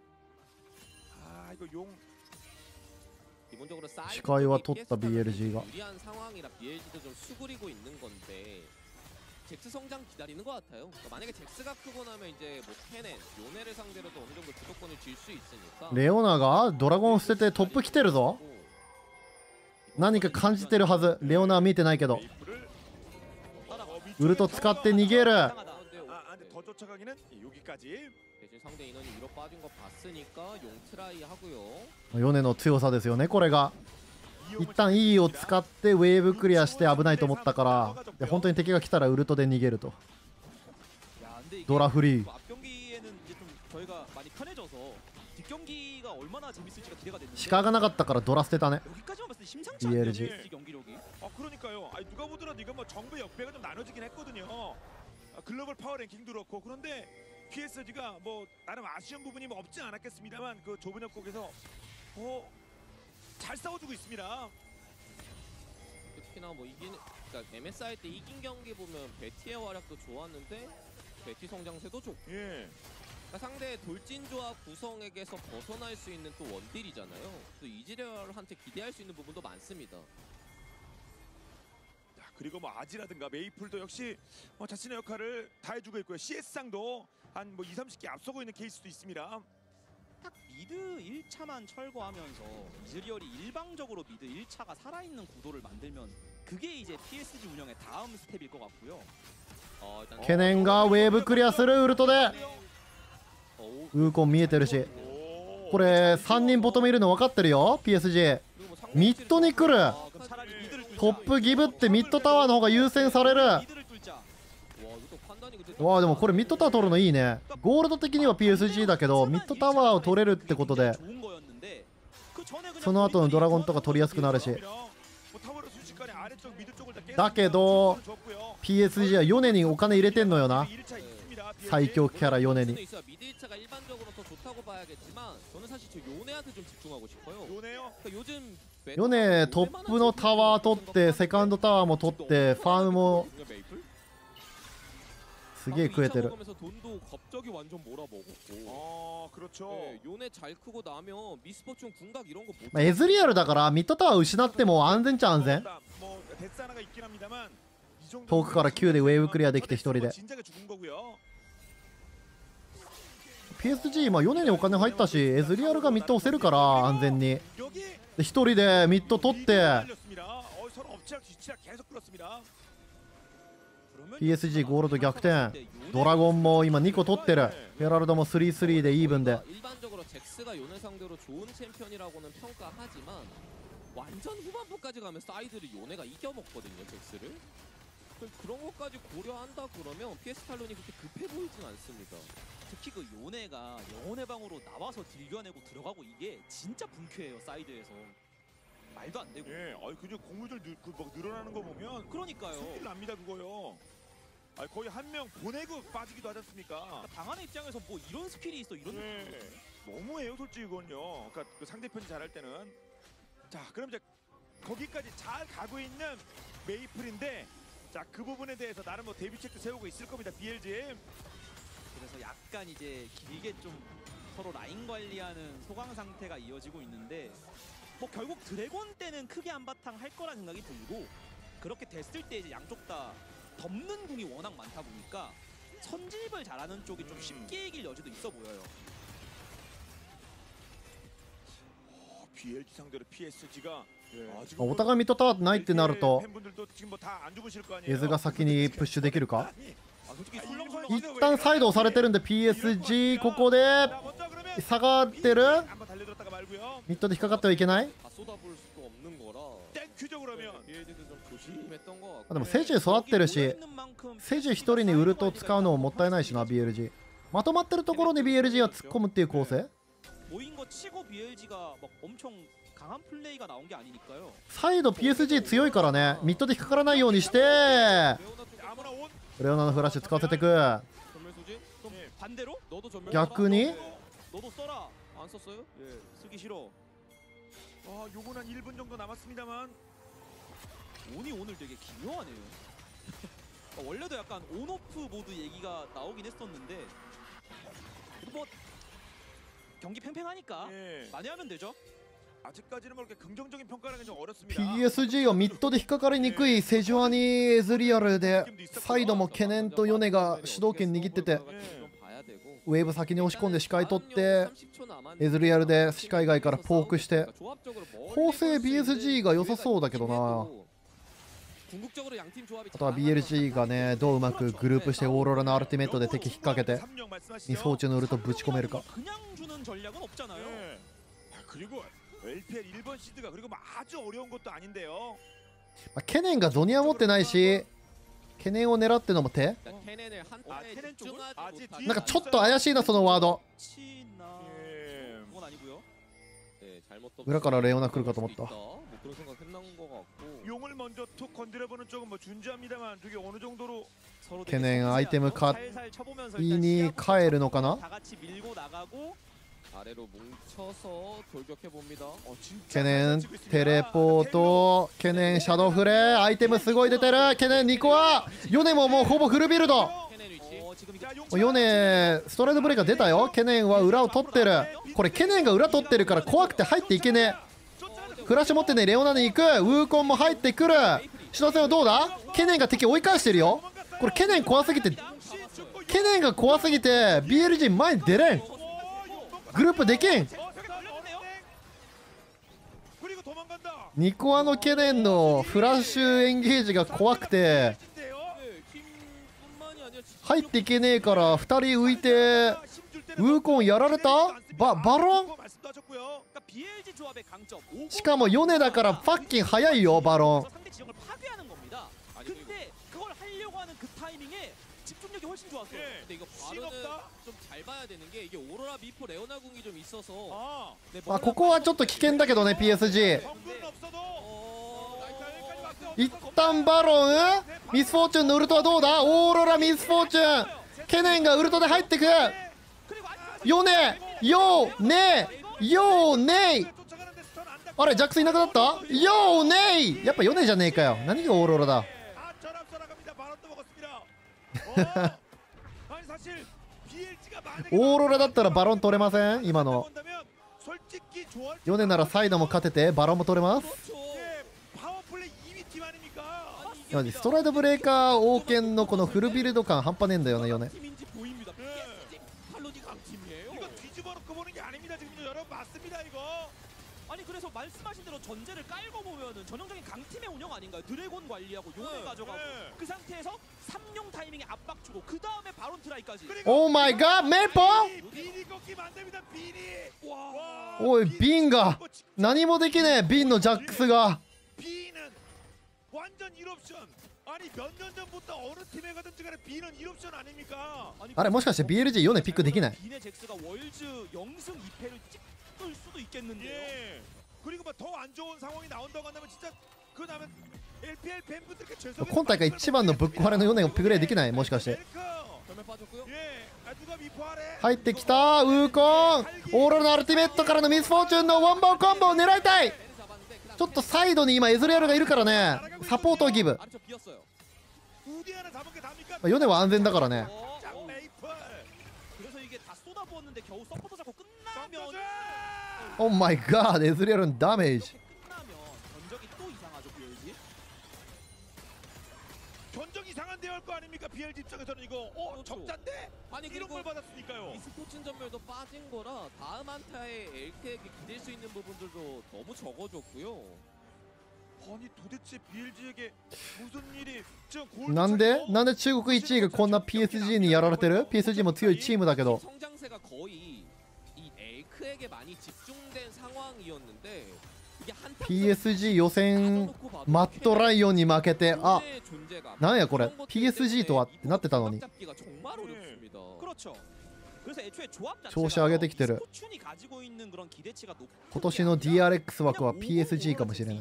아 이거 용 기본적으로 사이드 시카이와 쪽이 톳다, BLG 가. 유리한 상황이라 BLG도 좀 수그리고 있는 건데 잭스 성장 기다리는 것 같아요. 그러니까 만약에 잭스가 크고 나면 이제 뭐 캐넨, 요네를 상대로도 어느 정도 주도권을 질 수 있으니까. レオナがドラゴン捨ててトップ来てるぞ。何か感じてるはず。レオナは見てないけど。 메이플을 ウルト使って逃げる。 아 근데 더 쫓아가기는 여기까지. 대신 상대 인원이 위로 빠진 거 봤으니까 용 트라이 하고요. ヨネの強さですよねこれが。一旦 E を使ってウェーブクリアして危ないと思ったから、で本当に敵が来たらウルトで逃げると。 야, 근데 이게 노라 프리. 앞 경기에는 이제 좀 저희가 많이 편해져서 뒷 경기가 얼마나 재밌을지가 기대가 됐는데 鹿がなかったからドラ捨てたね。 여기까지만 봤을 때 심상치 않네요. BLG. PSG 경기력이. 아 그러니까요. 아니 누가 보더라도 이건 뭐 정배 역배가 좀 나눠지긴 했거든요. 아, 글로벌 파워 랭킹도 그렇고. 그런데 PSG가 뭐 나름 아쉬운 부분이 뭐 없지 않았겠습니다만 그 좁은 협곡에서 잘 싸워주고 있습니다. 특히나 뭐 이기는, 그러니까 MSI 때 이긴 경기 보면 베티의 활약도 좋았는데 베티 성장세도 좋고. 예. 그러니까 상대 돌진 조합 구성에게서 벗어날 수 있는 또 원딜이잖아요. 또 이즈리얼한테 기대할 수 있는 부분도 많습니다. 자, 그리고 뭐 아지라든가 메이플도 역시 자신의 역할을 다 해주고 있고요. CS상도 한 뭐 20-30개 앞서고 있는 케이스도 있습니다. 딱 미드 1차만 철거하면서 이즈리얼이 일방적으로 미드 1차가 살아있는 구도를 만들면 그게 이제 PSG 운영의 다음 스텝일 것 같고요. 일단 懸念がウェーブクリアするウルトでウーコン見えてるし、これ3人ボトムいるの分かってるよ PSG。 ミッドに来る。トップギブってミッドタワーの方が優先される。わあでもこれミッドタワー取るのいいね。ゴールド的には PSG だけどミッドタワーを取れるってことでその後のドラゴンとか取りやすくなるし。だけど PSG はヨネにお金入れてんのよな。最強キャラヨネに。ヨネトップのタワー取ってセカンドタワーも取ってファームもすげえ食えてる。まあ、エズリアルだからミッドタワー失っても安全っちゃ安全。遠くから9でウェーブクリアできて1人で。PSG 今ヨネにお金入ったしエズリアルがミッド押せるから安全に。で1人でミッド取って PSG ゴールド逆転。ドラゴンも今2個取ってる。ヘラルドも 3-3 でイーブンで。 특히 그 요네가 영혼의 방으로 나와서 딜교환하고 들어가고 이게 진짜 분쾌해요 사이드에서. 말도 안 되고. 예, 그냥 공유들 막 늘어나는 거 보면 그러니까요. 손질 납니다 그거요. 거의 한 명 보내고 빠지기도 하지 않습니까? 그러니까 당하는 입장에서 뭐 이런 스킬이 있어 이런. 예, 너무해요 솔직히 그건요. 그러니까 그 상대편이 잘할 때는. 자, 그럼 이제 거기까지 잘 가고 있는 메이플인데, 자 그 부분에 대해서 나름 뭐 대비책도 세우고 있을 겁니다 BLG. 그래서 약간 이제 길게 좀 서로 라인 관리하는 소강 상태가 이어지고 있는데 뭐 결국 드래곤 때는 크게 한바탕 할 거란 생각이 들고 그렇게 됐을 때 이제 양쪽 다 덮는 궁이 워낙 많다 보니까 선집을 잘하는 쪽이 좀 쉽게 이길 여지도 있어 보여요. BLG 상대로 PSG가 お互いミッドタワーないってなると 팬분들도 지금 뭐 다 안 죽으실 거 エズが先にプッシュできるか。 솔직히 술렁술렁 一旦サイド押されてるんで PSG ここで下がってる。 한번 달려들었다가 말고요. ミッドで引っかかってはいけない。 다 쏟아볼 수도 없는 거라 땡큐죠 그러면. BLG도 좀 조심했던 것 같고. でもセジ育ってるしセジ1人にウルトを使うのももったいないしな BLG。 まとまってるところに BLG は突っ込むっていう構成。 모인 거 치고 BLG가 막 엄청 강한 플레이가 나온 게 아니니까요. サイド PSG 強いからね。ミッドで引っかからないようにして 아무나 온. レオナのフラッシュ使わせてく。 전멸 소지? 좀 반대로 너도 전멸. 逆に 너도 써라. 안 썼어요? 예, 쓰기 싫어. 요건 한 1분 정도 남았습니다만. 온이 오늘 되게 기묘하네요. 원래도 약간 온오프 모드 얘기가 나오긴 했었는데 뭐 경기 팽팽하니까 예. 많이 하면 되죠. 아직까지는 뭐 그렇게 긍정적인 평가하기는 좀 어렵습니다. PSG はミッドで引っかかりにくいセジュアニエズリアルでサイドも懸念とヨネが主導権握ってて 좀 봐야 되고. ウェーブ先に押し込んで視界取って 30초 남았는데 エズリアルで視界外からポークして 조합적으로 멀리 構成 PSG が良さそうだけどな。 궁극적으로 양팀 조합이 あとは BLG がねどううまくグループしてオーロラのアルティメットで敵引っ掛けて 3명 말씀하시죠. ミスフォーチュンのウルトぶち込めるか。 그냥 주는 전략은 없잖아요. 예. 그리고 LPL 1번 시드가 그리고 뭐 아주 어려운 것도 아닌데요. まあ懸念がゾニア持ってないし懸念を狙ってのも手 테넨을 한 타에 테넨 쪽은? 집중하지 아직 못하는 なんかちょっと怪しいなそのワード。 치나 예. 그건 아니고요. 네, 잘못 裏からレオナ来るかと思った。 뭐 그런 생각 했는 것 같고. 용을 먼저 툭 건드려보는 쪽은 뭐 준지합니다만 저게 어느 정도로 서로 걔네 아이템을 살살 쳐보면서 い 일단 に 시야부터 帰るのかな。 다 같이 밀고 나가고 아래로 뭉쳐서 돌격해 봅니다. 진짜 懸念テレポート懸念シャドウフレーアイテムすごい出てる。懸念2個はヨネももうほぼフルビルド。 테넨 위치. 지금 이게 ヨネストレートブレイカー出たよ。懸念は裏を取ってる。これ懸念が裏取ってるから怖くて入っていけねえ。フラッシュ持ってねレオナに行く。ウーコンも入ってくる。主導戦はどうだ。懸念が敵追い返してるよ。これ懸念怖すぎて懸念が怖すぎて BLG 前に出れん。グループできん。 그리고 도망간다. ニコアの懸念のフラッシュエンゲージが怖くて 진짜요? 네, 팀뿐만이 入っていけねえから2人浮いてウーコンやられた。バロン。 그러니까 BLG 조합의 강점. しかもヨネだからファッキン早いよバロン。 상대 지형을 파괴하는 겁니다. 근데 그걸 하려고 하는 그 타이밍에 집중력이 훨씬 좋았어요. 근데 이거 바로는 좀 잘 봐야 되는 게 이게 오로라 미포 레오나 궁이 좀 있어서 네, あ、ここはちょっと危険だけどね PSG。 一旦バロン、ミスフォーチュンのウルトはどうだ。オーロラミスフォーチュン、ケネンがウルトで入ってく。ヨネヨネヨネ、あれジャックスいなくなった。ヨネ、やっぱヨネじゃねえかよ。何がオーロラだ。オーロラだったらバロン取れません。今のヨネならサイドも勝ててバロンも取れます。ストライドブレーカー王権のこのフルビルド感半端ねえんだよねヨネ。 아니 그래서 말씀하신 대로 전제를 깔고 보면은 전형적인 강팀의 운영 아닌가요? 드래곤 관리하고 용을 가져가고 그 상태에서 3용 타이밍에 압박 주고 그 다음에 바론 트라이까지. 오 마이 갓 메이퍼. おいビンが何もできねえ。ビンのジャックスが あれもしかして BLG ヨネピックできない。 빈의 잭스가 월즈 0승 2패를 찍을 수도 있겠는데요. 그리고 뭐 더 안 좋은 상황이 나온다고 한다면 진짜 그 다음에 LPL 팬분들께 今大会一番のぶっ壊れのヨネをプレイできない。もしかして入ってきたウーコン。オーロラのアルティメットからのミスフォーチュンのワンバウコンボを狙いたい。ちょっとサイドに今エズレアルがいるからね、サポートをギブ。ヨネは安全だからね。 오 마이 갓エズレアルのダメージ。 견적 이상한 대화할 거 아닙니까? BLG 입장에서는 이거 적자인데? 아니 이런 걸 받았으니까요. e스포츠 전멸도 빠진 거라 다음 한타에 LK에게 기댈 수 있는 부분들도 너무 적어졌고요. 아니 도대체 BLG에게 무슨 일이 なんで中国1位がこんな PSG にやられてる。 PSG も強いチームだけど 성장세가 거의 이 LK에게 많이 집중된 상황이었는데 이게 한타 PSG 予選マットライオンに負けて、あ、なんやこれ PSG とはってなってたのに。 調子上げてきてる。今年の DRX 枠は PSG かもしれない。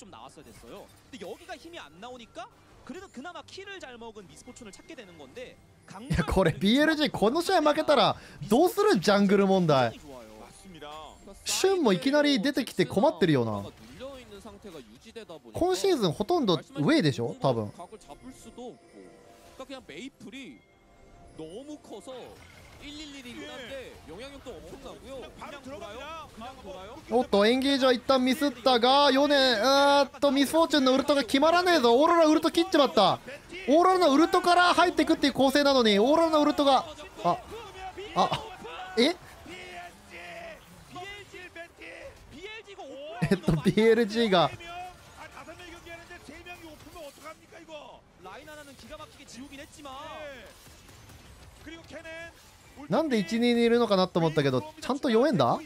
いやこれ BLG この試合負けたらどうする。ジャングル問題。シュンもいきなり出てきて困ってるよな。今シーズンほとんどウェイでしょ多分。 おっとエンゲージは一旦ミスったがヨネミスフォーチュンのウルトが決まらねえぞ。オーロラウルト切っちまった。オーロラのウルトから入ってくっていう構成なのにオーロラのウルトがBLG がなんで1-2にいるのかなと思ったけどちゃんと弱えんだ。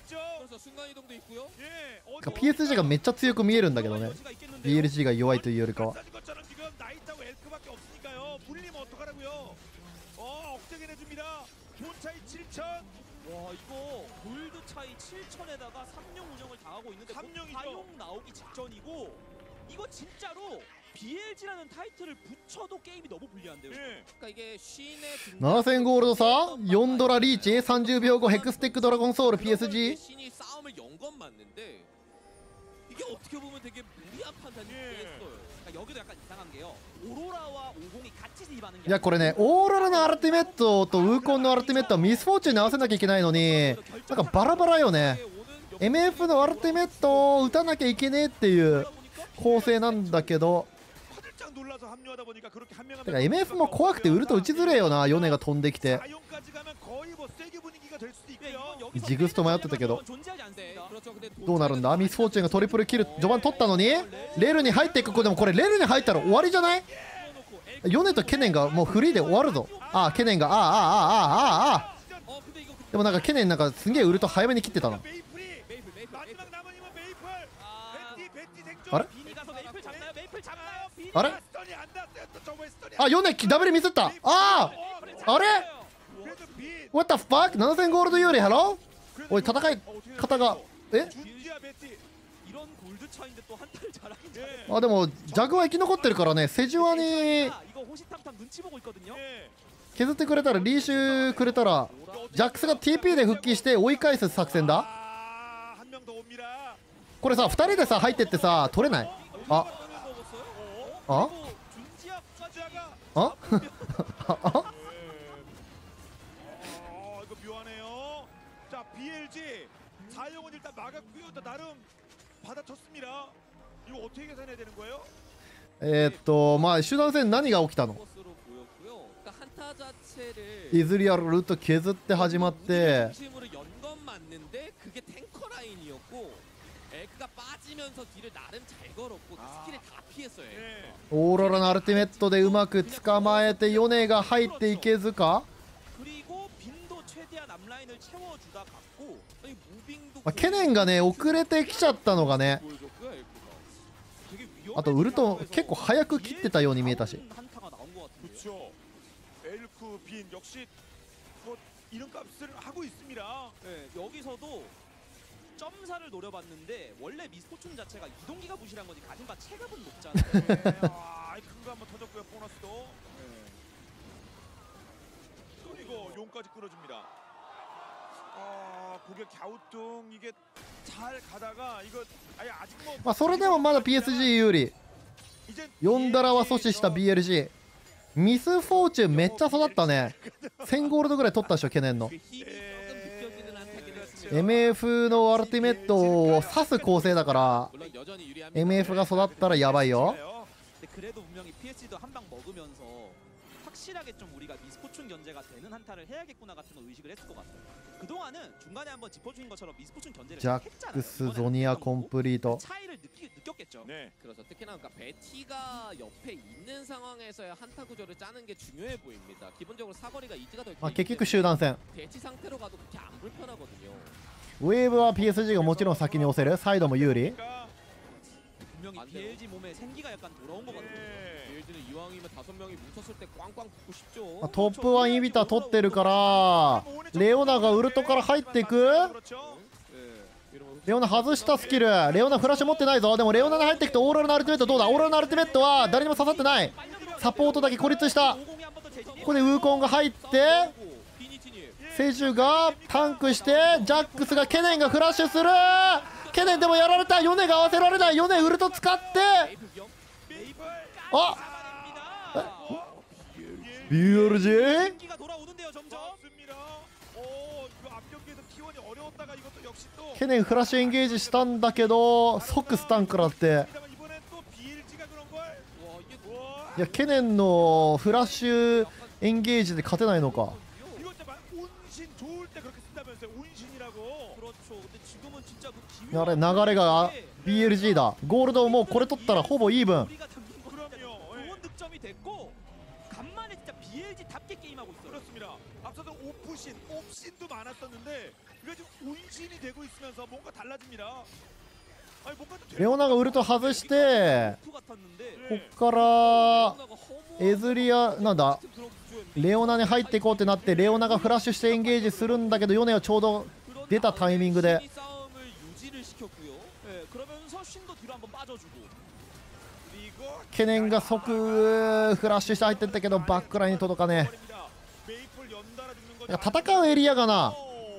PSG がめっちゃ強く見えるんだけどね。 BLG が弱いというよりかは。 와 이거 골드 차이 7천에다가 3용 운영을 당하고 있는데 4용 나오기 직전이고 이거 진짜로 BLG라는 타이틀을 붙여도 게임이 너무 불리한데요. 그러니까 이게 쉰의 7000 ゴールド差4ドラリーチ30秒後ヘクステックドラゴンソウル PSG 쉰이 싸움을 연 건 맞는데 이게 어떻게 보면 되게 무리한 판단이 됐어요. 그러니까 여기도 약간 이상한 게요. 오로라와 50이 같이 진입하는 게 いやこれねオーロラのアルティメットとウーコンのアルティメットはミスフォーチュンに合わせなきゃいけないのになんかバラバラよね。 MF のアルティメットを打たなきゃいけねえっていう構成なんだけど、てか MF も怖くてウルト打ちづれえよな。ヨネが飛んできてジグスと迷ってたけどどうなるんだ。ミスフォーチュンがトリプルキル序盤取ったのにレルに入っていく。でもこれレルに入ったら終わりじゃない。 ヨネとケネンがもうフリーで終わるぞ。ケネンが 근데 이거 でもなんかケネンなんかすげえウルト早めに切ってたな。 메이플 마지막 남은 힘은 메이플. 베티 생존. 알아? 비니 가서 메이플 잡나요? 메이플 잡나요? 비니. 알아? 스턴이 안 났어요. 또 저번에 스턴이. ヨネダブルミスった。あれ 그래도 빈. What the fuck? 7000ゴールド有利ハロー。おい戦い方が 준지야 베티. 이런 골드 차인데 또 한타를 잘하긴 잘해. 예. でもジャグは生き残ってるからね。セジュワに 이거 호시탐탐 눈치 보고 있거든요. 예. 削ってくれたらリーシュくれたらジャックスが TP で復帰して追い返す作戦だ。 한 명 더 옵니다. これさ2人でさ入ってってさ取れない。あ 먹었어요? あ 준지아까지. あ 이거 묘하네요. 자, BLG 사용은 일단 막았고요. 또 나름 받아쳤습니다. 이거 어떻게 계산해야 되는 거예요? まあ集団戦何が起きたの。 것으로 보였고요. 그러니까 한타 자체를 イズリアルルート削って始まって、 중심으로 연 건 맞는데 그게 탱커 라인이었고 에크가 빠지면서 딜을 나름 잘 걸었고 그 스킬을 다 피했어요. 예. オーロラのアルティメットでうまく捕まえてヨネが入っていけずか。 그리고 빈도 최대한 앞라인을 채워주다 갔고 아니 무빙도 ケネンがね遅れてきちゃったのがね。 보여줬고요. 에크가. 되게 あとウルト結構早く切ってたように見えたし。 한타가 나온 것 같은데. 그렇죠. 엘크 빈 역시 뭐 이런 값을 하고 있습니다. 네, 여기서도 점사를 노려봤는데 원래 미스포춘 자체가 이동기가 부실한 거지 가진 바 체급은 높잖아요. 네. 큰거 한번 터졌고요. 보너스도. 그리고 용까지 끌어줍니다. 고개 갸우뚱 이게 잘 가다가 이거 아직 뭐. まあそれでもまだ PSG 有利。 이제 4ダラは阻止した BLG。 ミスフォーチュンめっちゃ育ったね。1000ゴールドぐらい取ったでしょケネンの。 그 힘이 조금 느껴지는 한타긴 했습니다. MF のアルティメットを刺す構成だから 물론 여전히 유리합니다. MF が育ったらやばいよ。 근데 그래도 분명히 PSG도 한 방 먹으면서 확실하게 좀 우리가 미스포춘 견제가 되는 한타를 해야겠구나 같은 걸 의식을 했을 것 같아요. 그동안은 중간에 한번 짚어주신 것처럼 미스포춘 견제를 ジャッ 했잖아요. クスゾニアコンプリート。 차이를 느꼈겠죠. 네. 그렇죠. 특히나 그러니까 베티가 옆에 있는 상황에서의 한타 구조를 짜는 게 중요해 보입니다. 기본적으로 사거리가 이지가 더 まあ 길기 結局集団戦。 때문에 배치 상태로 가도 그렇게 안 불편하거든요. ウェーブは PSG がもちろん先に押せる。サイドも有利。 그러니까 분명히 안 돼요. BLG 몸에 생기가 약간 돌아온 것 같아요. 네. BLG는 이왕이면 5명이 뭉쳤을 때 꽝꽝 붙고 싶죠. まあトップ1イビター取ってるからレオナがウルトから入っていく。 그렇죠. 예. 이러면 レオナ外したスキル。レオナフラッシュ持ってないぞ。でもレオナに入っていくとオーロラのアルティメットどうだ。オーロラのアルティメットは誰にも刺さってない。サポートだけ孤立した。 오공이 한 번 더 재진입. ここでウーコンが入って 비니치니 セジュがタンクしてジャックスがケネンがフラッシュする。ケネンでもやられた。ヨネが合わせられない。ヨネウルト使って 메이플 위험. 메이플. あ 잡아냅니다. BLG? 생기가 돌아오는데요 점점. 맞습니다. 이거 앞 경기에서 T1이 어려웠다가 이것도 역시 또. ケネンフラッシュエンゲージしたんだけど即スタン食らって。 이번엔 또 BLG가 그런 걸. 와 이게 와. いやケネンのフラッシュエンゲージで勝てないのか。 이거 진짜 운신 좋을 때 그렇게 쓴다면서요. 운신이라고. 그렇죠. 근데 지금은 진짜 그 あれ流れが BLG だ。ゴールドもうこれ取ったらほぼイーブン。 우리가 담긴 거 그럼요. 예. 좋은 득점이 됐고 간만에 진짜 BLG답게 게임하고 있어요. 그렇습니다. 앞서서 오프신, 옵신도 많았었는데 이거 지금 운신이 되고 있으면서 뭔가 달라집니다. 아니 뭔가 좀 レオナがウルト外して 오프 같았는데 こっからエズリアなんだレオナに入っていこうってなってレオナがフラッシュしてエンゲージするんだけどヨネはちょうど出たタイミングで 심리 싸움을 유지를 시켰고요. 예, 그러면서 신도 뒤로 한번 빠져주고. 그리고 ケネンが即フラッシュして入ってったけどバックラインに届かねえ。 메이플 연달아 죽는 거. いや戦うエリアがな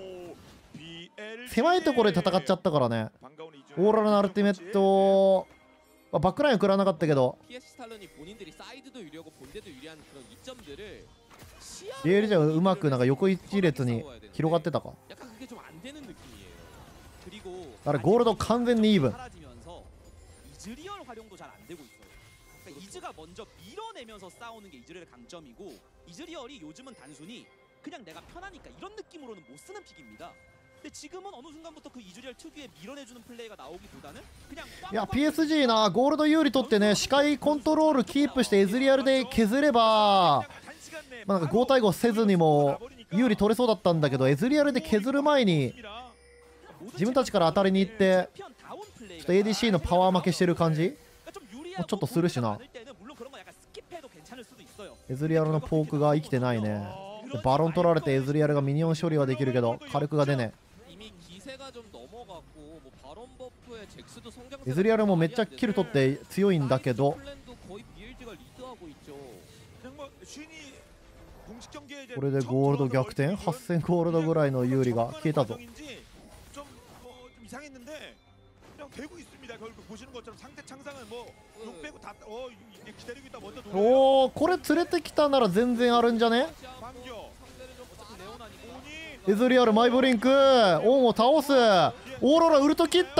BLG. 狭いところで戦っちゃったからね。 반가운 이중. オーロラのアルティメット、まあバックラインは食らわなかったけど PSG 탈론이 본인들이 사이드도 유리하고 본대도 유리한 그런 이점들을 BLGはうまくなんか横一列に広がってたか。 약간 그게 좀 안 되는 느낌이에요. 그리고 あれゴールド完全にイーブン。 사라지면서 이즈리얼 활용도 잘 안 되고 있어요. 그러니까 이즈가 먼저 밀어내면서 싸우는 게 이즈리얼의 강점이고 이즈리얼이 요즘은 단순히 그냥 내가 편하니까 이런 느낌으로는 못 쓰는 픽입니다. 근데 지금은 어느 순간부터 그 이즈리얼 특유의 밀어내주는 플레이가 나오기보다는 그냥 いや PSG なゴールド有利取ってね視界コントロールキープしてエズリアルで削ればまあなんか5対5せずにも有利取れそうだったんだけどエズリアルで削る前に自分たちから当たりに行ってちょっと ADC のパワー負けしてる感じもうちょっとするしな。エズリアルのポークが生きてないね。でバロン取られてエズリアルがミニオン処理はできるけど火力が出ねえ。エズリアルもめっちゃキル取って強いんだけどこれでゴールド逆転8000ゴールドぐらいの有利が消えたぞ。 되고 있습니다. 결국 보시는 것처럼 상대 창상은 뭐욕 빼고 다 이제 기다리고 있다 먼저 おおこれ連れてきたなら全然あるんじゃね。 반겨. エズリアルマイブリンクオンを倒す。オーロラウルト切った。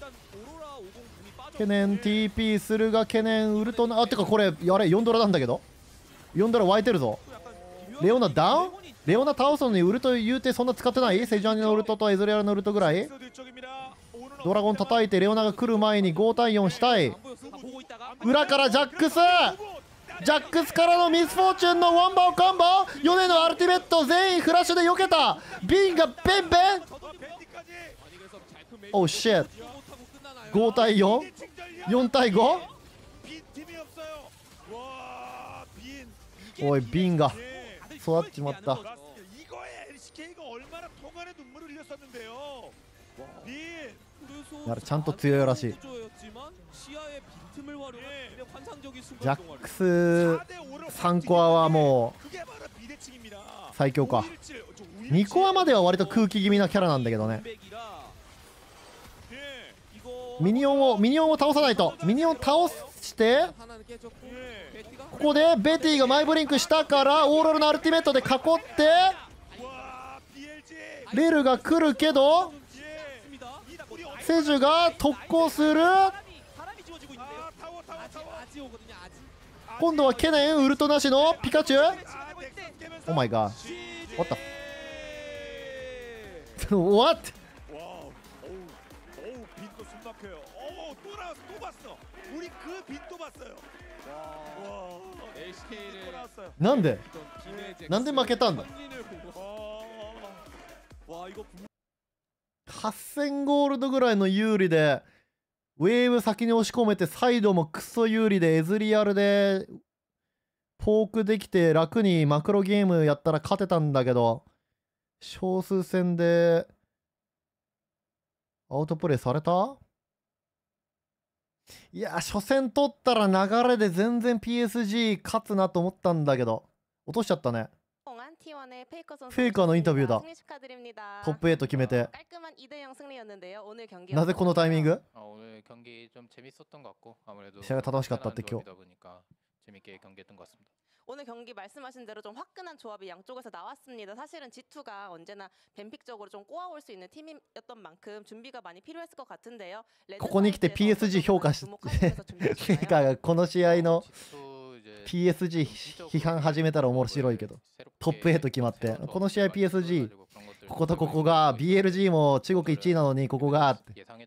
ケネン TP するがケネンウルトなあてかこれやれ4ドラなんだけど4ドラ湧いてるぞ。レオナダウンレオナ倒すのにウルト言うてそんな使ってないセジャーニのウルトとエズリアルのウルトぐらい。ドラゴン叩いてレオナが来る前に5対4したい。裏からジャックスジャックスからのミスフォーチュンのワンバーカンバーヨネのアルティメット全員フラッシュで避けた。ビンがベンベンオーシェッ5対 4?4 対 5? おいビンが育っちまった。 ちゃんと強いらしい。ジャックス3コアはもう最強か。2コアまでは割と空気気味なキャラなんだけどね。ミニオンを倒さないと。ミニオン倒してここでベティがマイブリンクしたからオーロラのアルティメットで囲ってレルが来るけどセジュが特攻する。今度はケネンウルトなしのピカチュウ。オーマイガー What the What?なんで負けたんだ。8000ゴールドぐらいの有利でウェーブ先に押し込めてサイドもクソ有利でエズリアルでポークできて楽にマクロゲームやったら勝てたんだけど少数戦でアウトプレイされた。いや初戦取ったら流れで全然 PSG 勝つなと思ったんだけど落としちゃったね。フェイカーのインタビューだ。トップ8決めてなぜこのタイミング。試合が楽しかったって今日。 오늘 경기 말씀하신 대로 좀 화끈한 조합이 양쪽에서 나왔습니다. 사실은 G2가 언제나 뱀픽적으로 좀 꼬아올 수 있는 팀이었던 만큼 준비가 많이 필요했을 것 같은데요. ここに来て PSG 評価しフェイカーがこの試合の PSG 批判始めたら面白いけどトップ8決まってこの試合 PSG こことここが BLG も中国1位なのにここが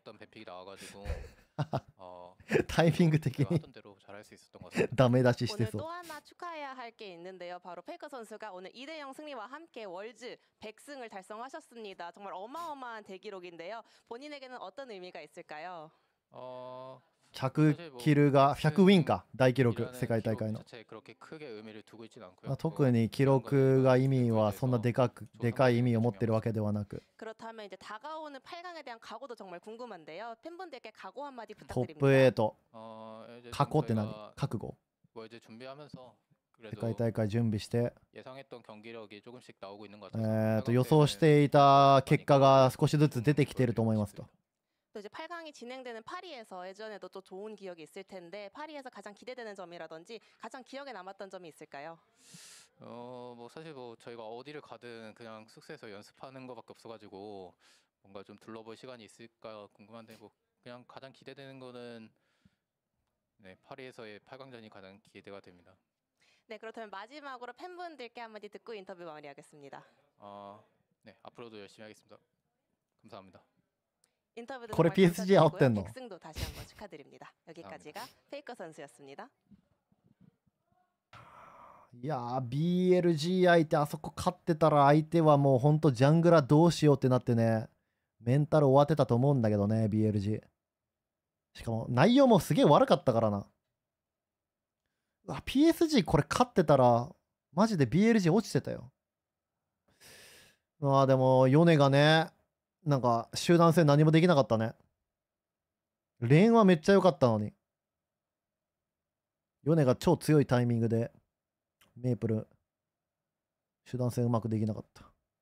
タイミング的にダメ出ししてそう。 또 하나 축하해야 할 게 있는데요. 바로 페이커 선수가 오늘 2대0 승리와 함께 월즈 100승을 달성하셨습니다. 정말 어마어마한 대기록인데요. 본인에게는 어떤 의미가 있을까요? 100キルが100ウィンか大記録世界大会の特に記録が意味はそんなでかい意味を持ってるわけではなく 그렇다면 이제 다가오는 8강에 대한 각오도 정말 궁금한데요. 팬분들께 각오 한마디 トップ 부탁드립니다. 8過去って何覚悟世界大会準備して予想していた結果が少しずつ出てきていると思いますと。 또 이제 8강이 진행되는 파리에서 예전에도 또 좋은 기억이 있을 텐데 파리에서 가장 기대되는 점이라든지 가장 기억에 남았던 점이 있을까요? 뭐 사실 뭐 저희가 어디를 가든 그냥 숙소에서 연습하는 것밖에 없어가지고 뭔가 좀 둘러볼 시간이 있을까 궁금한데 뭐 그냥 가장 기대되는 거는 네 파리에서의 8강전이 가장 기대가 됩니다. 네 그렇다면 마지막으로 팬분들께 한마디 듣고 인터뷰 마무리하겠습니다. 네 앞으로도 열심히 하겠습니다. 감사합니다. 인터뷰도 これ 정말 PSG 감사드리고요. 아웃됐노. 백승도 다시 한번 축하드립니다. 여기까지가 페이커 선수였습니다. いやー BLG 相手あそこ勝ってたら相手はもうほんとジャングラどうしようってなってね、メンタル終わってたと思うんだけどね BLG。 しかも内容もすげえ悪かったからな。うわ PSG これ勝ってたらマジで BLG 落ちてたよ。でもヨネがね、なんか集団戦何もできなかったね。レーンはめっちゃ良かったのに、ヨネが超強いタイミングでメープル集団戦うまくできなかった。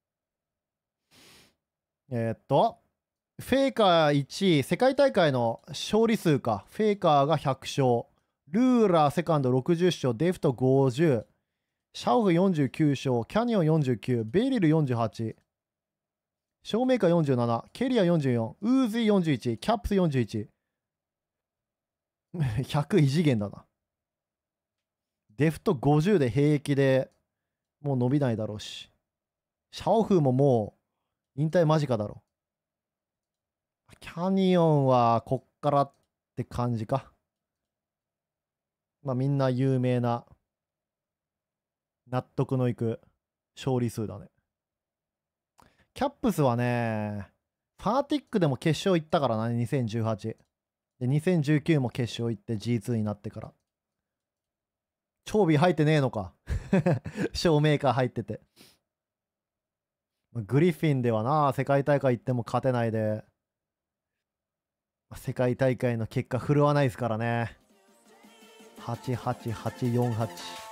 フェイカー1位、世界大会の勝利数か。フェイカーが100勝、ルーラーセカンド60勝、デフト50、シャオフ49勝、キャニオン49、ベリル48、ショーメーカー47、ケリア44、ウーズイ41、キャップス41。100異次元だな。デフト50で平気でもう伸びないだろうし、シャオフももう引退間近だろう。キャニオンはこっからって感じか。まあみんな有名な納得のいく勝利数だね。キャップスはね、ファーティックでも決勝行ったからな、2018。で、2019も決勝行って G2 になってから。超美入ってねえのか。ショーメーカー入ってて。グリフィンではな、世界大会行っても勝てないで、世界大会の結果振るわないですからね。88848。